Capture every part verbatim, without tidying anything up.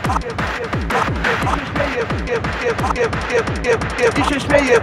I się śmieje.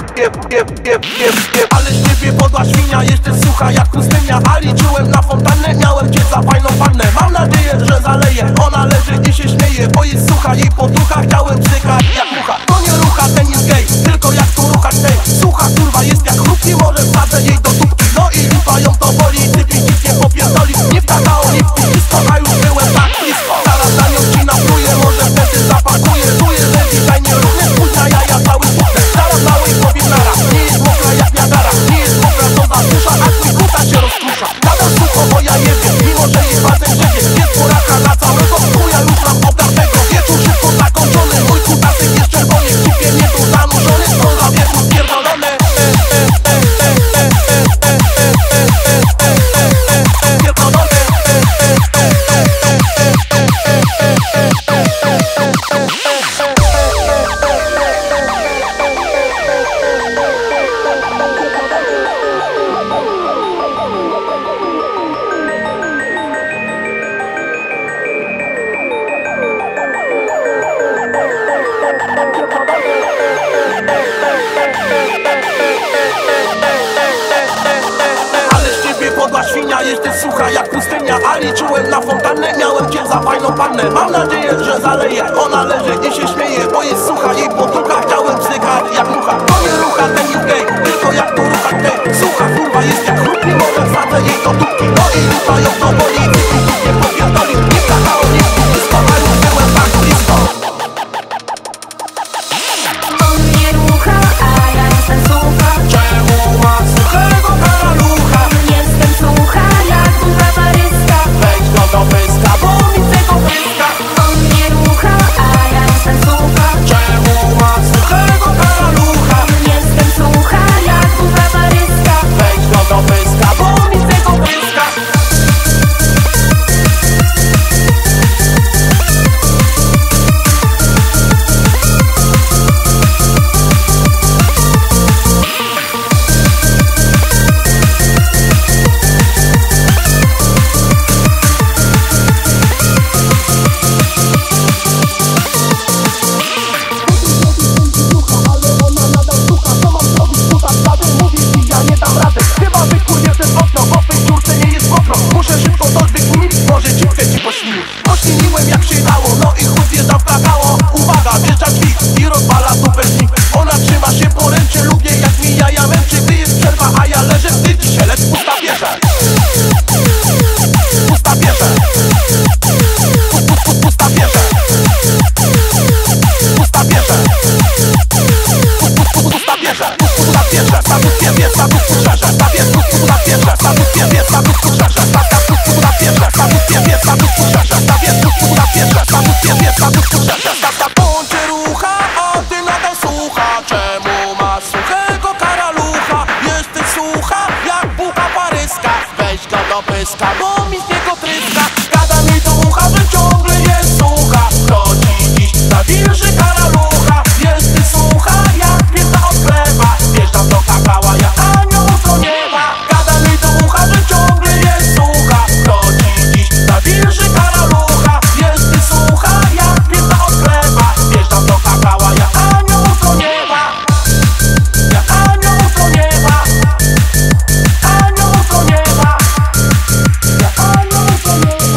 Ale z ciebie podła świnia, jesteś sucha jak pustynia. A liczyłem na fontannę, miałem cię za fajną pannę. Mam nadzieję, że zaleje, ona leży i się śmieje, bo jest sucha, jej poducha, chciałem psychać jak mucha. To nie rucha, ten jest gej, tylko jak tu ruchać tej. Sucha kurwa jest jak chrupki, może wsadzę jej do dupki. No i lipa ją to boli, typi nic nie popierdoli. Nie wtakało, nie wpisko, a już byłem tak blisko. Zaraz na nią ci napluję, może wtedy zapakuję. Czuję, że dzisiaj nie równie spóźnia, ja ja cały puchnę. Zaraz małej sobie nara, nie jest mokra jak Niagara. Nie jest mokra, to zasusza, a twój kuta się rozkrusza. Nadal sucho, bo ja nie wiem, mimo że jest palcem grzedzie. Jest buraka na całego chuja, już mam obdartego. Wieczór szybko zakończony, mój kutasek jest czerwony. W cipie nie tu zanurzony, skąd wieczór spierdolony. Świnia, jesteś sucha jak pustynia. A liczyłem na fontannę, miałem cię za fajną pannę. Mam nadzieję, że zaleje, ona leży i się śmieje, bo jest sucha, jej poducha, chciałem psychać jak mucha. To nie rucha, ten jest gej, tylko jak tu ruchać tej. Sucha kurwa jest jak chrupki, może wsadzę jej do dupki. No i lipa ją to boli, typi nic nie popierdoli. Nie wtakało, nie wpisko, a już byłem tak blisko. On nie rucha, a ja jestem sucha. Czemu ma suchego karalucha? Jestem sucha jak buka paryska. Weź go do pyska, bo mi tego pyska. On nie rucha, a ja jestem sucha. Czemu ma suchego karalucha? Jestem sucha jak buka paryska. Weź go do pyska, bo mi tego pyska. Muszę szybko to wykminić, może dziwkę ci pośminić. Pośliniłem jak się dało, no i chłód wjeżdża w kakao. Uwaga, wjeżdża dźwig i rozwala dupecznik. Ona trzyma się poręczy, lubię jak mi jaja męczy. Gdy jest przerwa, a ja leżę, wstydzi się, lecz pusta bierze. Pusta bierze. Pusta bierze. Pusta bierze. Pusta bierze. Pusta bierze. Status pierwie, status kurczerze. Stawię pusta bierze. Status pierwie, status kurczerze. Stawka pusta bierze. Status pierwie, status kurczerze. Stawię pusta bierze. Status pierwie, status kurczerze. Stawka bądź rucha, a ty nadal słucha. Czemu ma suchego karalucha? Jesteś sucha jak buka paryska. Weź go do pyska, bo mi z niego tryska. Gada mi do ucha, że ciągle jest sucha. Chodzi dziś na wilży karalucha. Jesteś sucha jak pięta od chleba. Wjeżdżam do kakała, ja anioł do nieba. Gada mi do ucha, że ciągle jest sucha. Chodzi dziś na wilży karalucha. Jesteś sucha jak pięta od chleba. Wjeżdżam do kakała, ja anioł do nieba. Ja anioł do nieba. Anioł do nieba. Ja anioł do nieba.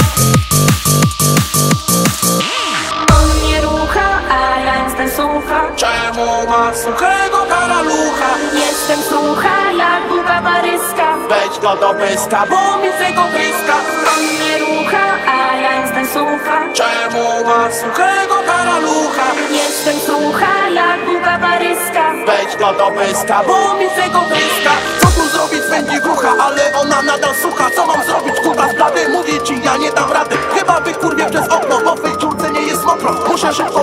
On nie rucha, a ja jestem sucha. Czemu ma suchego karalucha? Jestem sucha jak buka paryska. Weź go do pyska, bo mi z tego pyska. On nie rucha, a ja jestem sucha. Czemu ma suchego karalucha? Jestem sucha jak buka paryska. Weź go do pyska, bo mi z tego pyska. Co tu zrobić, spędzi grucha, ale ona nadal sucha. Co mam zrobić, kurwa z blady? Mówię ci, ja nie dam rady. Chyba wykurwię przez okno, bo w tej dziurce nie jest mokro. Muszę szybko